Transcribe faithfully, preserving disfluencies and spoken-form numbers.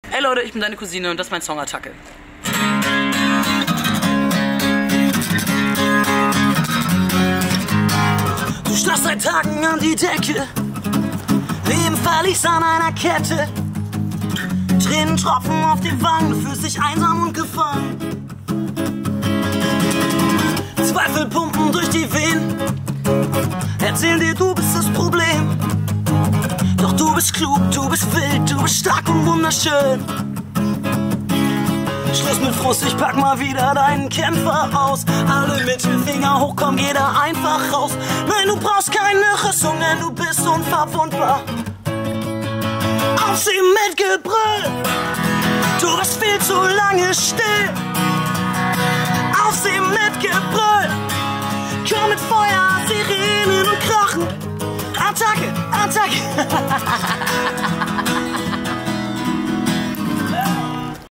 Hey Leute, ich bin deine Cousine und das ist mein Song Attacke. Du starrst seit Tagen an die Decke, Leben verliest an einer Kette. Tränen tropfen auf die Wangen, fühlst dich einsam und gefangen. Zweifel pumpen durch die Venen, erzählen dir, du bist das Problem. Doch du bist klug, du bist wild, du bist stark und wunderschön. Schluss mit Frust, ich pack mal wieder deinen Kämpfer aus. Alle Mittelfinger hoch, komm, geh da einfach raus. Nein, du brauchst keine Rüstung, denn du bist unverwundbar. Auf sie mit Gebrüll, du warst viel zu lange still. Auf sie mit Gebrüll, komm mit Feuer, Sirenen und Krachen. Attacke, Attacke.